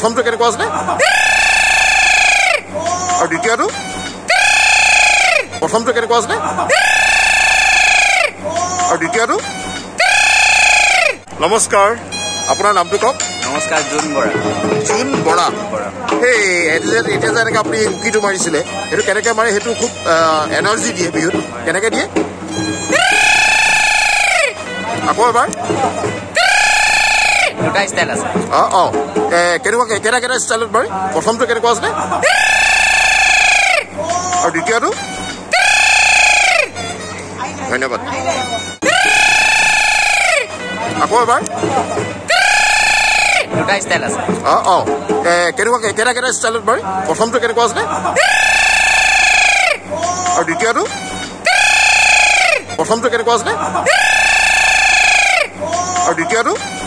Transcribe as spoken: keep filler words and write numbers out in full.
প্ৰথমটো কেনেকুৱা আছিলে আৰু দ্বিতীয়টো প্ৰথমটো কেনেকুৱা আছিলে আৰু দ্বিতীয়টো নমস্কাৰ আপোনাৰ নামটো কওক নমস্কাৰ জুন বৰা জুন বৰা সেই এতিয়া যে এনেকৈ আপুনি উকিটো মাৰিছিলে সেইটো কেনেকৈ মাৰে সেইটো খুব এনাৰ্জি দিয়ে বিহুত কেনেকৈ দিয়ে আকৌ এবাৰ দুটা ষ্টাইল আছে অঁ অঁ কেনেকুৱা কেইটা কেইটা ষ্টাইলত মাৰে প্ৰথমটো কেনেকুৱা আছিলে আৰু দ্বিতীয়টো ধন্যবাদ আকৌ এবাৰ দুটা ষ্টাইল আছে অঁ অঁ কেনেকুৱা কেইটা কেইটা ষ্টাইলত মাৰে প্ৰথমটো কেনেকুৱা আছিলে আৰু দ্বিতীয়টো প্ৰথমটো কেনেকুৱা আছিলে আৰু দ্বিতীয়টো